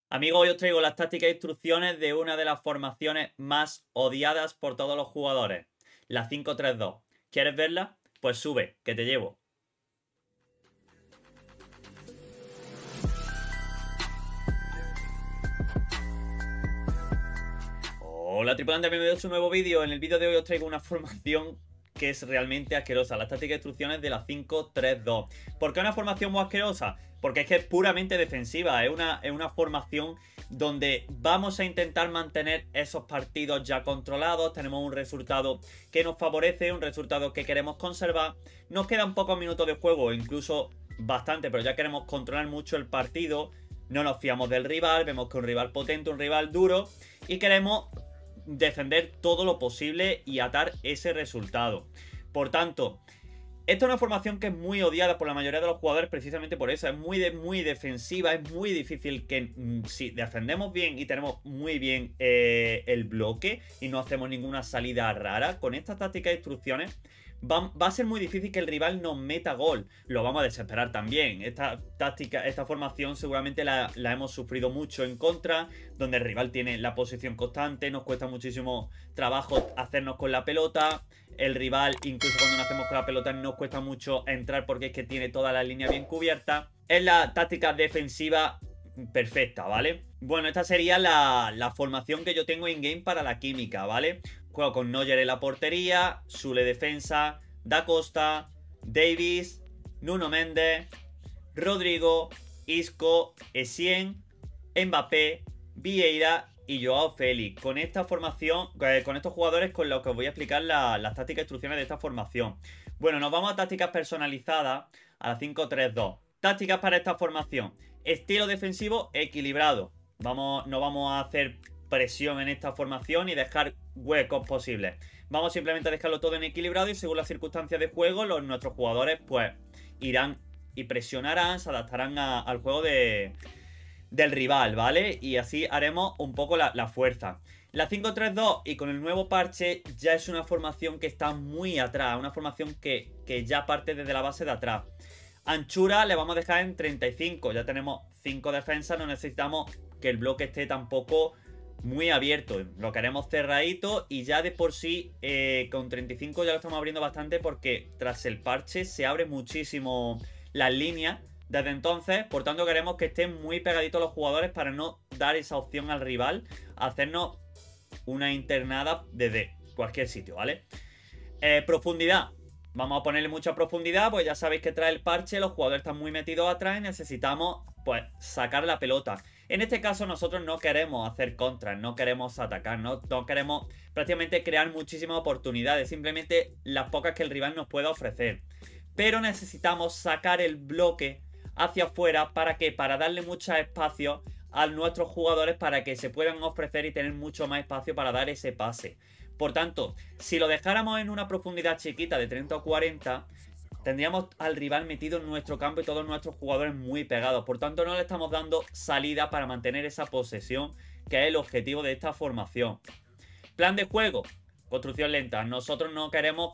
Amigos, hoy os traigo las tácticas e instrucciones de una de las formaciones más odiadas por todos los jugadores, la 5-3-2. ¿Quieres verla? Pues sube, que te llevo. Hola tripulantes, bienvenidos a un nuevo vídeo. En el vídeo de hoy os traigo una formación que es realmente asquerosa, las tácticas e instrucciones de la 5-3-2. ¿Por qué una formación muy asquerosa? Porque es que es puramente defensiva, es una formación donde vamos a intentar mantener esos partidos ya controlados, tenemos un resultado que nos favorece, un resultado que queremos conservar, nos quedan pocos minutos de juego, incluso bastante, pero ya queremos controlar mucho el partido, no nos fiamos del rival, vemos que un rival potente, un rival duro y queremos defender todo lo posible y atar ese resultado. Por tanto, esta es una formación que es muy odiada por la mayoría de los jugadores precisamente por eso. Es muy defensiva, es muy difícil que si defendemos bien y tenemos muy bien el bloque y no hacemos ninguna salida rara, con esta táctica de instrucciones va a ser muy difícil que el rival nos meta gol. Lo vamos a desesperar también. Esta táctica, esta formación seguramente la hemos sufrido mucho en contra, donde el rival tiene la posición constante, nos cuesta muchísimo trabajo hacernos con la pelota. El rival, incluso cuando nos hacemos con la pelota, nos cuesta mucho entrar porque es que tiene toda la línea bien cubierta. Es la táctica defensiva perfecta, ¿vale? Bueno, esta sería la formación que yo tengo in-game para la química, ¿vale? Juego con Neuer en la portería, Sule defensa, Da Costa, Davis, Nuno Méndez, Rodrigo, Isco, Essien, Mbappé, Vieira y Joao Félix. Con esta formación, con estos jugadores con los que os voy a explicar las tácticas e instrucciones de esta formación. Bueno, nos vamos a tácticas personalizadas a la 5-3-2. Tácticas para esta formación. Estilo defensivo equilibrado. No vamos a hacer presión en esta formación y dejar huecos posibles. Vamos simplemente a dejarlo todo en equilibrado y según las circunstancias de juego, nuestros jugadores pues irán y presionarán, se adaptarán al juego del rival, ¿vale? Y así haremos un poco la fuerza. La 5-3-2 y con el nuevo parche ya es una formación que está muy atrás, una formación que ya parte desde la base de atrás. Anchura le vamos a dejar en 35, ya tenemos 5 defensas, no necesitamos que el bloque esté tampoco muy abierto, lo queremos cerradito y ya de por sí con 35 ya lo estamos abriendo bastante porque tras el parche se abre muchísimo las líneas desde entonces, por tanto queremos que estén muy pegaditos los jugadores para no dar esa opción al rival a hacernos una internada desde cualquier sitio, ¿vale? Profundidad. Vamos a ponerle mucha profundidad, pues ya sabéis que trae el parche, los jugadores están muy metidos atrás y necesitamos pues sacar la pelota. En este caso nosotros no queremos hacer contras, no queremos atacar, no queremos prácticamente crear muchísimas oportunidades, simplemente las pocas que el rival nos pueda ofrecer. Pero necesitamos sacar el bloque hacia afuera, ¿para qué? Para darle mucho espacio a nuestros jugadores para que se puedan ofrecer y tener mucho más espacio para dar ese pase. Por tanto, si lo dejáramos en una profundidad chiquita de 30 o 40, tendríamos al rival metido en nuestro campo y todos nuestros jugadores muy pegados. Por tanto, no le estamos dando salida para mantener esa posesión, que es el objetivo de esta formación. Plan de juego, construcción lenta. Nosotros no queremos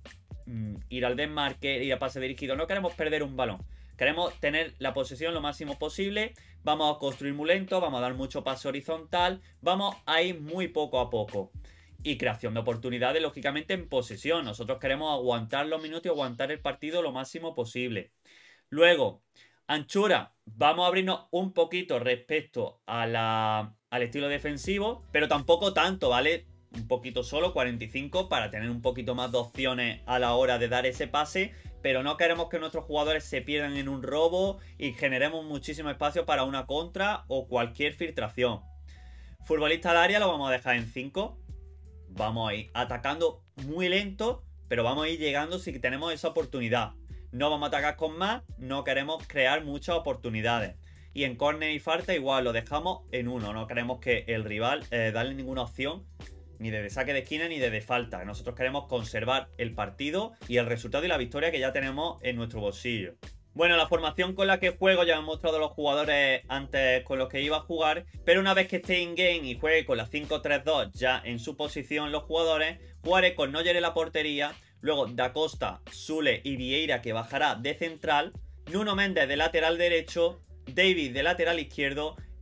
ir al desmarque, ir a pase dirigido. No queremos perder un balón. Queremos tener la posesión lo máximo posible. Vamos a construir muy lento, vamos a dar mucho pase horizontal. Vamos a ir muy poco a poco. Y creación de oportunidades, lógicamente, en posesión. Nosotros queremos aguantar los minutos y aguantar el partido lo máximo posible. Luego, anchura. Vamos a abrirnos un poquito respecto al estilo defensivo, pero tampoco tanto, ¿vale? Un poquito solo, 45, para tener un poquito más de opciones a la hora de dar ese pase. Pero no queremos que nuestros jugadores se pierdan en un robo y generemos muchísimo espacio para una contra o cualquier filtración. Futbolista al área lo vamos a dejar en 5. Vamos a ir atacando muy lento, pero vamos a ir llegando si tenemos esa oportunidad. No vamos a atacar con más, no queremos crear muchas oportunidades. Y en córner y falta igual, lo dejamos en 1. No queremos que el rival darle ninguna opción, ni de saque de esquina ni de falta. Nosotros queremos conservar el partido y el resultado y la victoria que ya tenemos en nuestro bolsillo. Bueno, la formación con la que juego ya me han mostrado los jugadores antes con los que iba a jugar, pero una vez que esté in-game y juegue con la 5-3-2 ya en su posición los jugadores, jugaré con Neuer en la portería, luego Da Costa, Sule y Vieira que bajará de central, Nuno Méndez de lateral derecho, Davis de lateral izquierdo,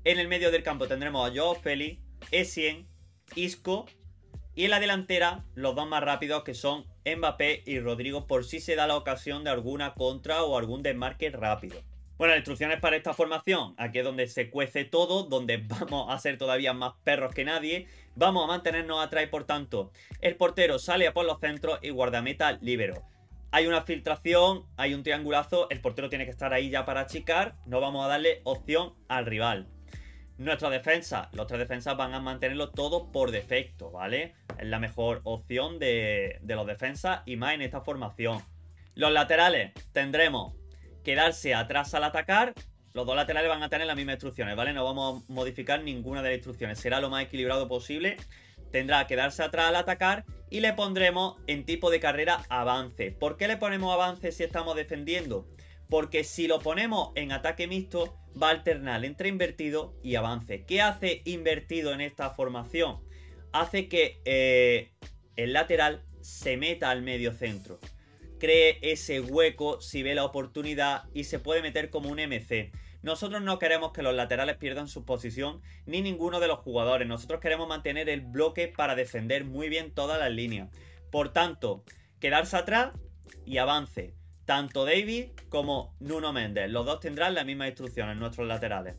En el medio del campo tendremos a Joao Félix, Essien, Isco. Y en la delantera, los dos más rápidos que son Mbappé y Rodrigo, por si se da la ocasión de alguna contra o algún desmarque rápido. Bueno, las instrucciones para esta formación, aquí es donde se cuece todo, donde vamos a ser todavía más perros que nadie. Vamos a mantenernos atrás y por tanto, el portero sale a por los centros y guardameta líbero. Hay una filtración, hay un triangulazo, el portero tiene que estar ahí ya para achicar, no vamos a darle opción al rival. Nuestra defensa, los tres defensas van a mantenerlo todo por defecto, ¿vale? Es la mejor opción de los defensas y más en esta formación. Los laterales tendremos quedarse atrás al atacar. Los dos laterales van a tener las mismas instrucciones, ¿vale? No vamos a modificar ninguna de las instrucciones. Será lo más equilibrado posible. Tendrá que quedarse atrás al atacar y le pondremos en tipo de carrera avance. ¿Por qué le ponemos avance si estamos defendiendo? Porque si lo ponemos en ataque mixto, va a alternar entre invertido y avance. ¿Qué hace invertido en esta formación? Hace que el lateral se meta al medio centro. Cree ese hueco si ve la oportunidad y se puede meter como un MC. Nosotros no queremos que los laterales pierdan su posición ni ninguno de los jugadores. Nosotros queremos mantener el bloque para defender muy bien todas las líneas. Por tanto, quedarse atrás y avance. Tanto David como Nuno Méndez. Los dos tendrán las mismas instrucciones, nuestros laterales.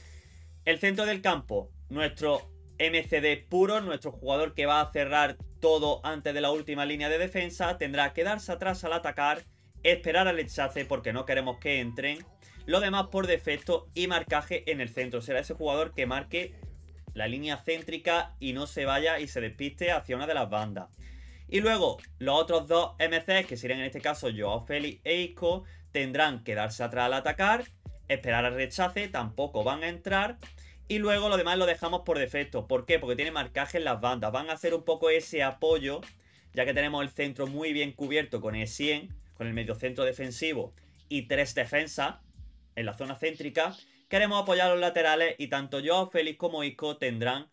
El centro del campo, nuestro MCD puro, nuestro jugador que va a cerrar todo antes de la última línea de defensa, tendrá que quedarse atrás al atacar, esperar al rechace porque no queremos que entren. Lo demás por defecto y marcaje en el centro. Será ese jugador que marque la línea céntrica y no se vaya y se despiste hacia una de las bandas. Y luego los otros dos MCs, que serían en este caso Joao Félix e Isco, tendrán que darse atrás al atacar, esperar al rechace, tampoco van a entrar. Y luego lo demás lo dejamos por defecto. ¿Por qué? Porque tiene marcaje en las bandas. Van a hacer un poco ese apoyo, ya que tenemos el centro muy bien cubierto con Essien, con el mediocentro defensivo y tres defensas en la zona céntrica. Queremos apoyar a los laterales y tanto Joao Félix como Isco tendrán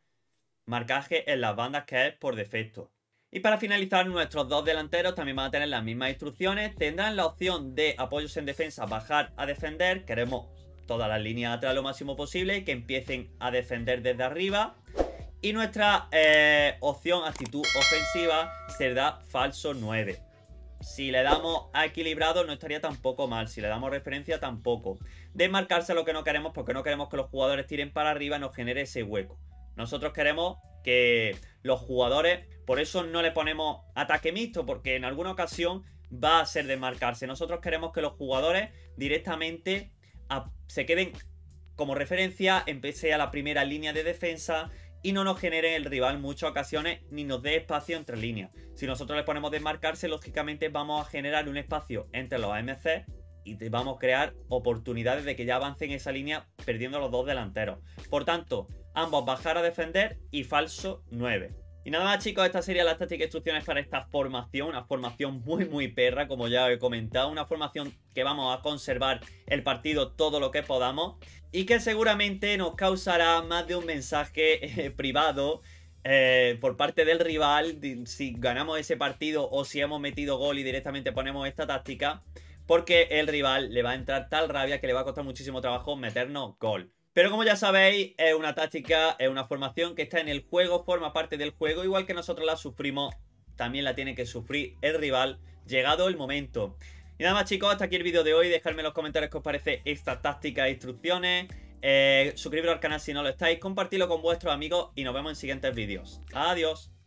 marcaje en las bandas, que es por defecto. Y para finalizar, nuestros dos delanteros también van a tener las mismas instrucciones. Tendrán la opción de apoyos en defensa, bajar a defender. Queremos todas las líneas atrás lo máximo posible, que empiecen a defender desde arriba. Y nuestra opción actitud ofensiva será falso 9. Si le damos a equilibrado no estaría tampoco mal. Si le damos referencia tampoco. Desmarcarse lo que no queremos, porque no queremos que los jugadores tiren para arriba, nos genere ese hueco. Nosotros queremos que los jugadores, por eso no le ponemos ataque mixto, porque en alguna ocasión va a ser desmarcarse. Nosotros queremos que los jugadores directamente se queden como referencia, empecé a la primera línea de defensa y no nos genere el rival muchas ocasiones ni nos dé espacio entre líneas. Si nosotros le ponemos desmarcarse, lógicamente vamos a generar un espacio entre los AMC y vamos a crear oportunidades de que ya avancen esa línea perdiendo los dos delanteros. Por tanto, ambos bajar a defender y falso 9. Y nada más, chicos, esta sería las tácticas e instrucciones para esta formación. Una formación muy perra, como ya os he comentado. Una formación que vamos a conservar el partido todo lo que podamos. Y que seguramente nos causará más de un mensaje privado por parte del rival. Si ganamos ese partido o si hemos metido gol y directamente ponemos esta táctica. Porque el rival le va a entrar tal rabia que le va a costar muchísimo trabajo meternos gol. Pero como ya sabéis, es una táctica, es una formación que está en el juego, forma parte del juego. Igual que nosotros la sufrimos, también la tiene que sufrir el rival, llegado el momento. Y nada más, chicos, hasta aquí el vídeo de hoy. Dejadme en los comentarios qué os parece esta táctica e instrucciones. Suscribiros al canal si no lo estáis, compartidlo con vuestros amigos y nos vemos en siguientes vídeos. Adiós.